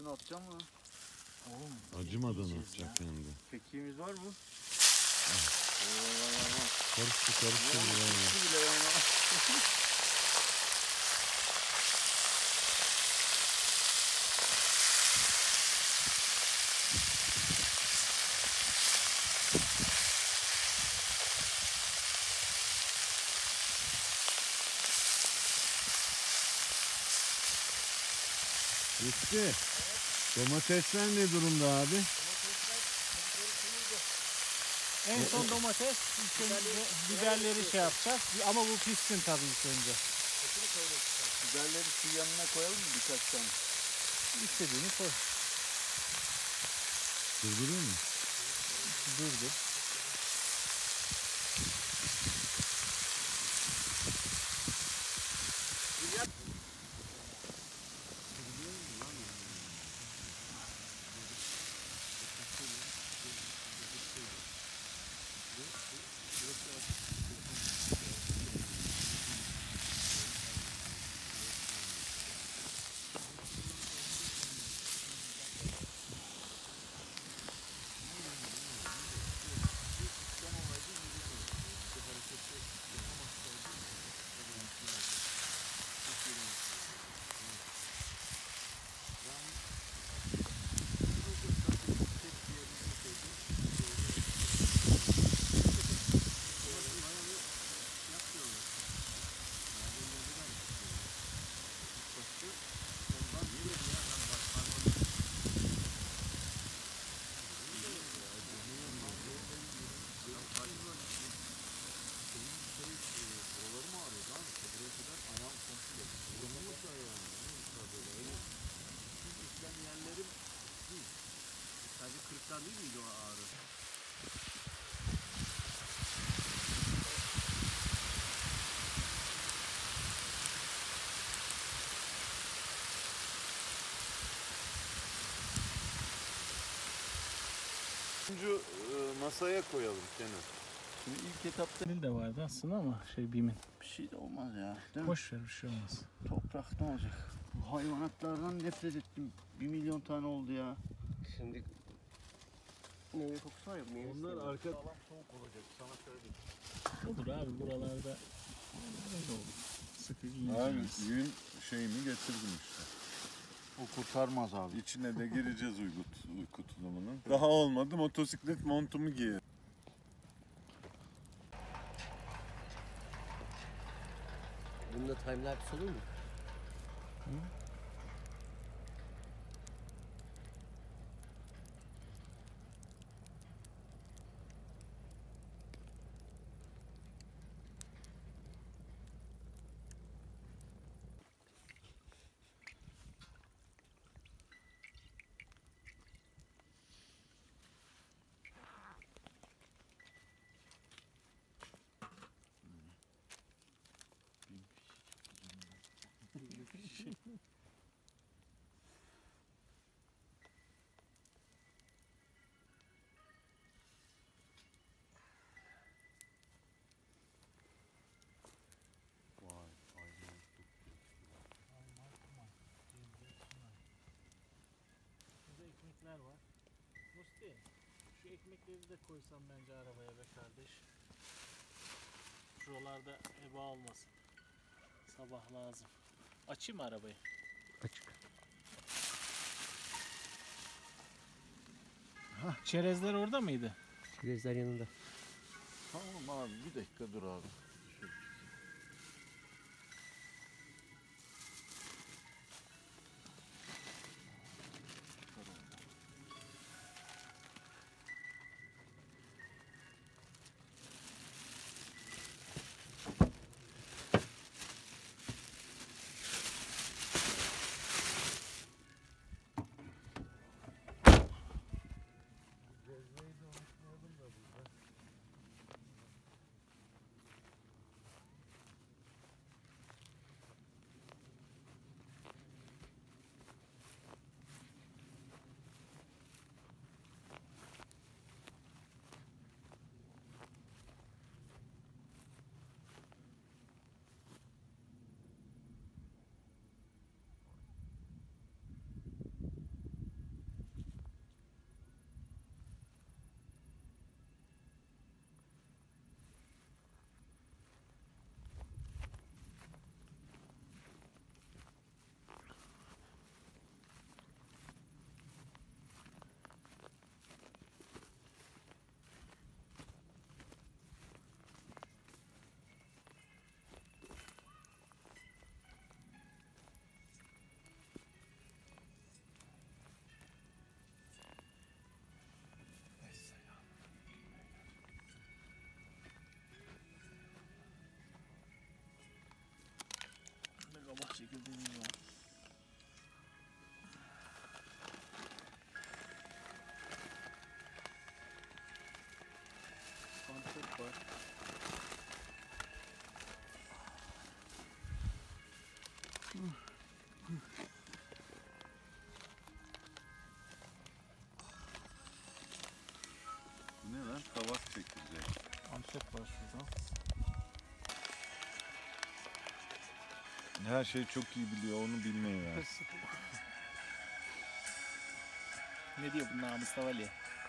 hepsini atacağım mı? Oğlum, acımadan atacak yani de. Kekiğimiz var mı? Karıştı bile yani. Bitti. Domatesler ne durumda abi? En son domates, biberleri şey yapacağız. Ama bu pişsin tabii ilk önce. Biberleri su yanına koyalım mı birkaç tane? İstediğini koy. Durduruyor mu? Durdur. Değil miydi o ağrı? Üçüncü masaya koyalım Kenan. Şimdi ilk etapta Benim de vardı aslında ama BİM'in. bir şey de olmaz ya. Değil mi? Boş ver, bir şey olmaz. Toprak ne olacak? Bu hayvanatlardan nefret ettim. 1 milyon tane oldu ya. Şimdi meyve kokusu var ya, meyve Onlar sevmiyorum. arka Soğuk olacak sana söyleyeyim. Olur abi, buralarda öyle olur. Sıkıcı abi yiyeceğiz. gün şeyini getirdim işte. O kurtarmaz abi. İçine de gireceğiz uyku tulumunun. Daha olmadı, motosiklet montumu giyerim. Bunda timelapse olur mu? Burada ekmekler var. Musti, şu ekmekleri de koysan bence arabaya be kardeş. Şuralarda heba olmasın. Sabah lazım. Açayım mı arabayı? Açık. Çerezler orada mıydı? Çerezler yanında. Tamam abi, bir dakika dur abi. çekirdeğimiz var. Antep var. Bu ne lan? Kavak çekirdeği. Antep var şurada. Her şey çok iyi biliyor, onu bilmeyi ver. Ne diyor bunlar Mustafa Ali?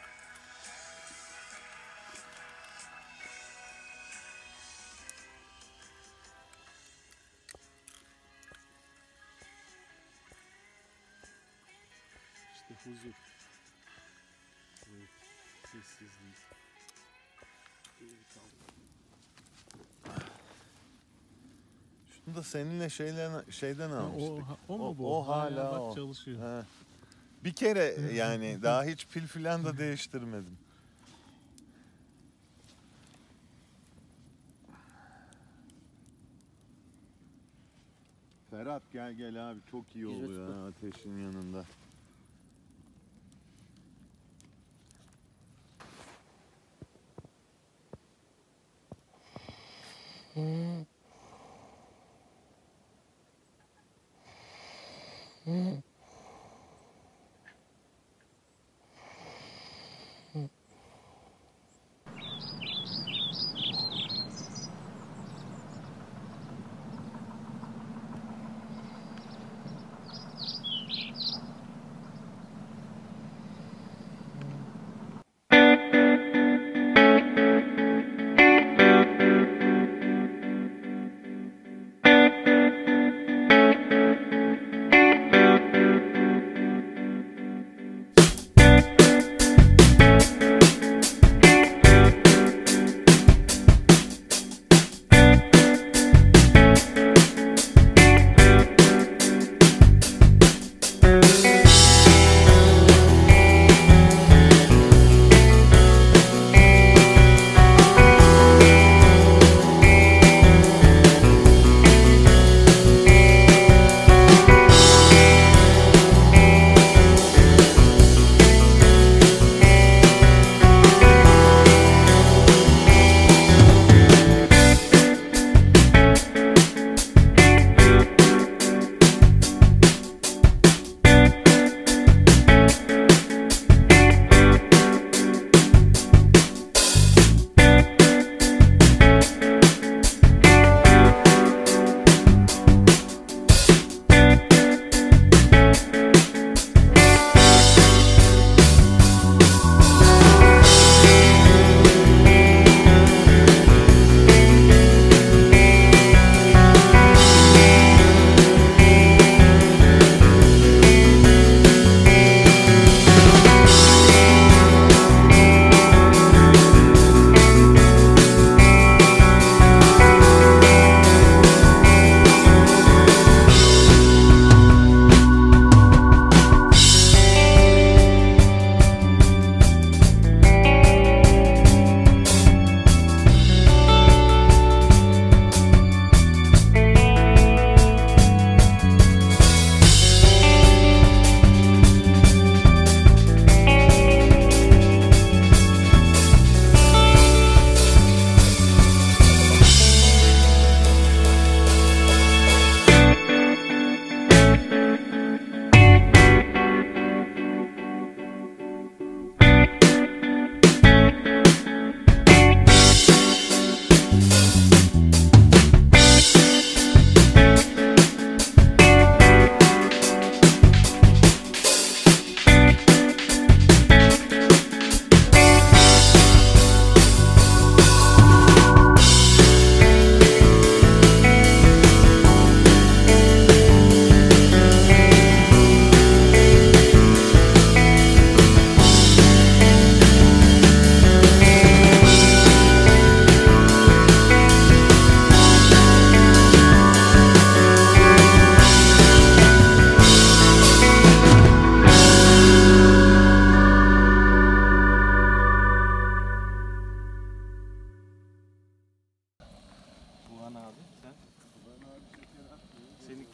İşte huzur. Evet, sessizlik. Şunu da seninle şeyden almıştık. O mu O- bu? o hala bak o. çalışıyor. He. Bir kere yani daha hiç pil filan da değiştirmedim. Ferhat gel abi, çok iyi Güzel oluyor tuttu. ha, ateşin yanında.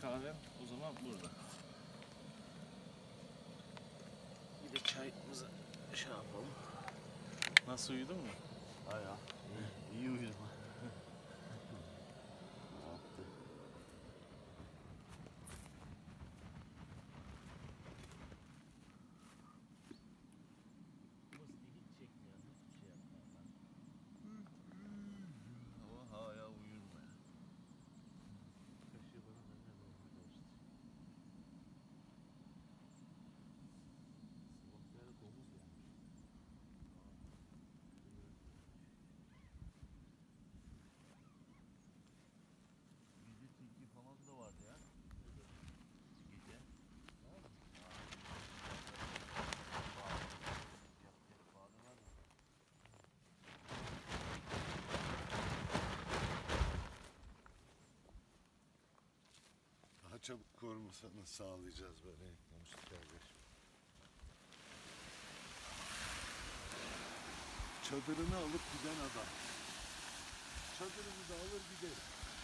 kahvem o zaman burada. Bir de çayımızı şey yapalım. Nasıl, uyudun mu? Bayağı iyi uyudum. Musti hiç çekmiyor. Hiçbir şey yapmıyor. Ama hala uyurum ya. Kaşığı bana da ne oldu işte. Sivaslara domuz gelmiş. Gece tilki falan da vardı ya. Gece. Daha çabuk korumasını sağlayacağız böyle eklemiş kardeş. Çadırını alıp giden adam. Çadırını da alır giderim.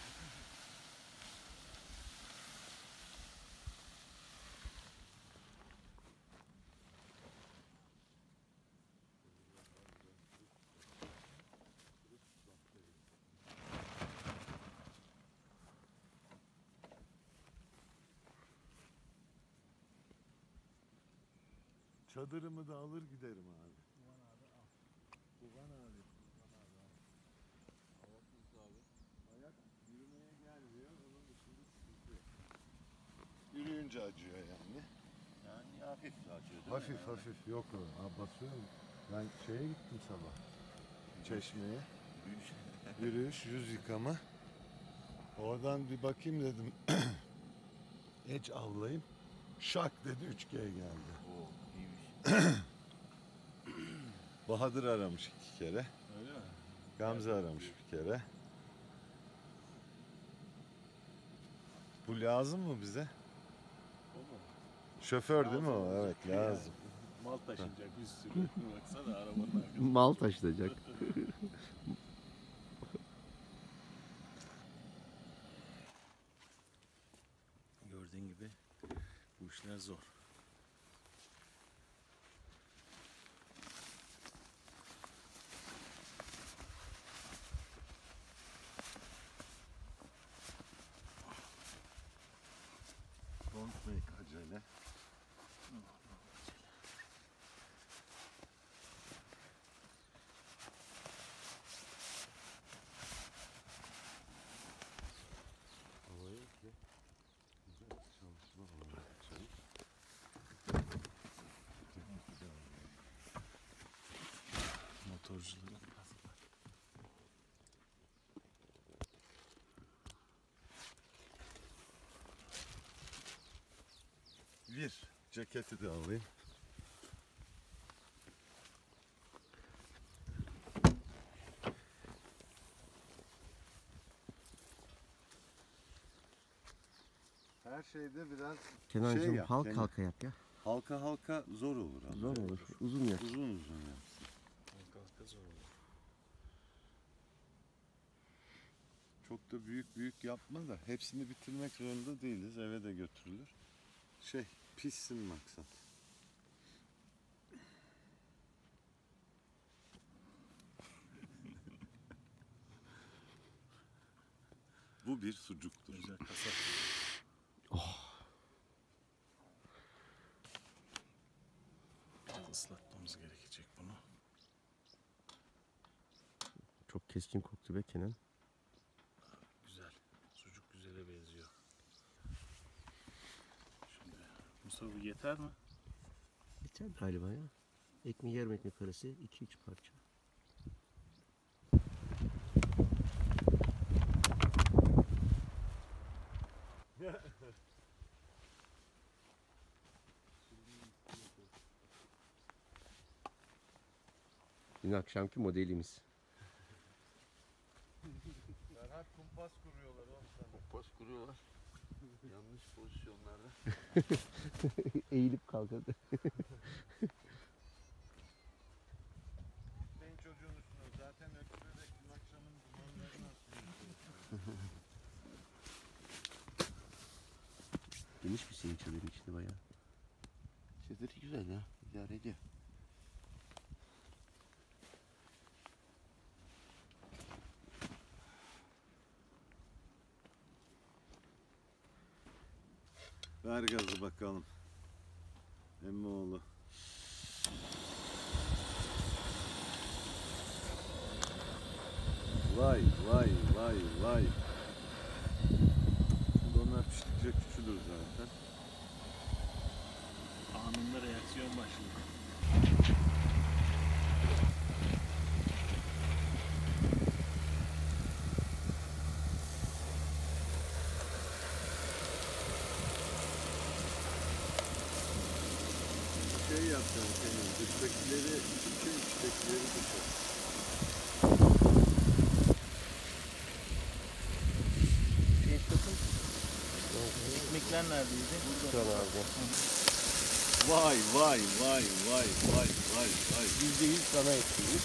Çadırımı da alır giderim abi. Ulan abi al. Kuban abi. Ayak yürümeye gelmiyor. Onun dışında sıkıntı yok. Yürüyünce acıyor yani. Yani hafif acıyor değil mi? Hafif hafif yok o. Ha, basıyorum. Ben şeye gittim sabah. Çeşmeye. Yürüyüş, yüz yıkama. Oradan bir bakayım dedim. Eç avlayayım. Şak dedi 3G geldi. Oo, iyiymiş. Bahadır aramış 2 kere. Öyle mi? Gamze aramış bir kere. Bu lazım mı bize? O mu? Şoför değil mi o? Lazım Evet olacak lazım. yani. Mal taşınacak bir sürü. Baksana arabanın arkasında. Mal taşınacak. Gördüğün gibi bu işler zor. Don't make acele. Havaya güzel çalışma olarak canım. Motorcuların Bir ceketi de alayım. Her şeyde biraz Kenancığım şey yap, halka Kenan. halka yap ya. halka halka zor olur abi. Zor olur. Uzun yap. Uzun uzun yapsın. halka zor olur. Çok da büyük büyük yapma da hepsini bitirmek zorunda değiliz. Eve de götürülür. Pişsin maksat. Bu bir sucuktur. Özel kasap. Biraz ıslatmamız gerekecek bunu. Çok keskin koktu be Kenan. Güzel. Sucuk güzele benziyor. Şimdi Mustafa, bu yeter mi? Yeter galiba ya. Yarım ekmek arası 2-3 parça. Dün akşamki modelimiz. Ferhat kumpas kuruyorlar oğlum sana. Kompas kuruyorlar. Yanlış pozisyonlarda. Eğilip kalkadı. Senin çocuğun üstüne zaten öpürerek dün akşamın dumanlarını atıyor. Geniş bir senin çadırın içinde bayağı. Çadırı güzel ya. İdare ediyor. Ver gazı bakalım. Emmoğlu. Vay vay vay vay. Şimdi onlar piştikçe küçülür zaten. Anında reaksiyon başlıyor. Şey yapacağım senin dıştakileri içe, içtekileri dışa. Ekmekler neredeydi? Şu an abi. Vay vay vay vay vay vay vay. %100 sana ekliymiş.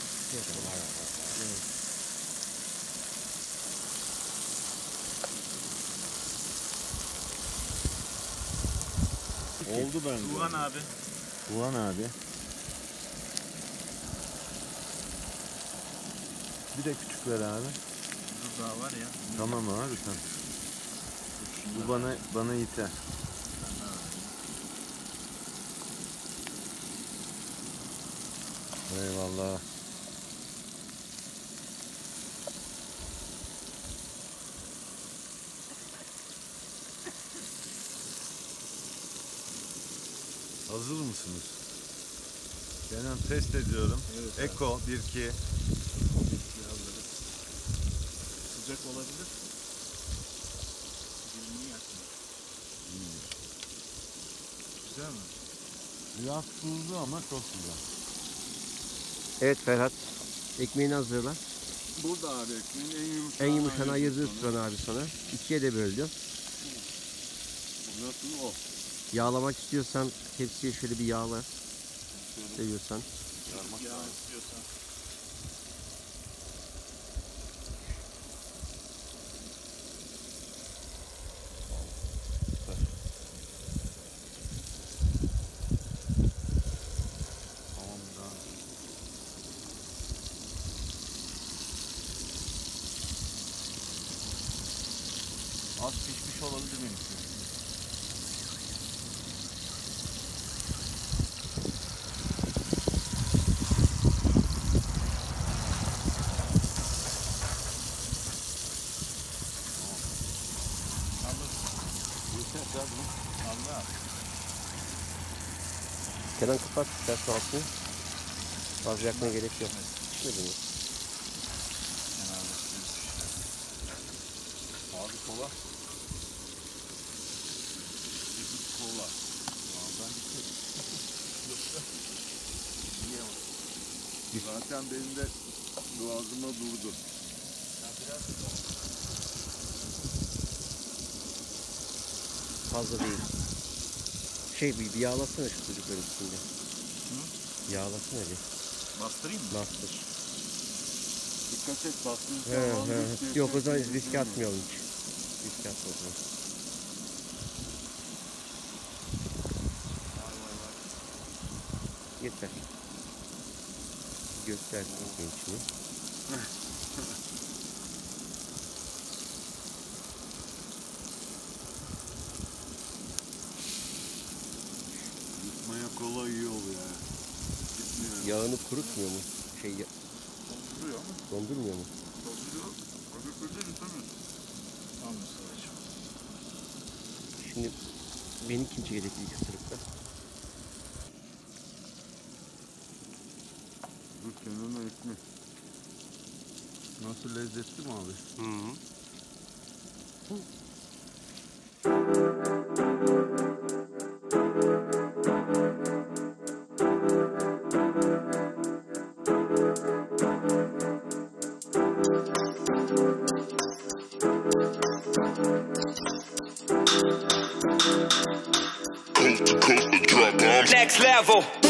Oldu bence. Tuğhan abi. Ulan abi. Bir de küçük ver abi. Dur daha var ya. Tamam abi sen. Bu bana yeter. Eyvallah. Hazır mısınız? Kenan test ediyorum. Evet, Eko 1-2. Sıcak olabilir. Dilini yakma. Güzel mi? Biraz tuzlu ama çok güzel. Evet Ferhat. Ekmeğini hazırla. Burada abi ekmeğin en En yumuşağını ayırdığı Turan abi sana. İkiye de böldüm. Nasıl o? Yağlamak istiyorsan tepsiye şöyle bir yağla. Seviyorsan. Ya istiyorsan. Az pişmiş olabilir benimki. Allah. Kenan kapat istersen altını. Fazla yakmaya gerek yok. Şöyle mi? Abi kola. Çeşit kola. Zaten benim de boğazıma durdu. Fazla değil. Bir yağlasana şu çocukların üstünde. Yağlasana bir. Bastırayım mı? Bastır. Dikkat et bastığın zaman risk Yok o zaman yaşıyorsun, riske değil mi? atmayalım hiç. Riske atma o zaman. Yeter. Göster gençliği. Yutmaya kola iyi oluyor ya. Gitmiyor. Yağını kurutmuyor mu? Dolduruyor mu? Dondurmuyor mu? Dolduruyor. Öbür yutamıyorsun. Tamam Mustafa'cığım. Şimdi benimkinci gerekli ilk ısırıkta. Dur Kenan'a ekmek. Nasıl lezzetli mi abi? Hı hı. Next level.